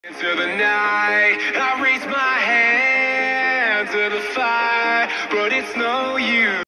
Into the night, I raise my hand to the fire, but it's no use.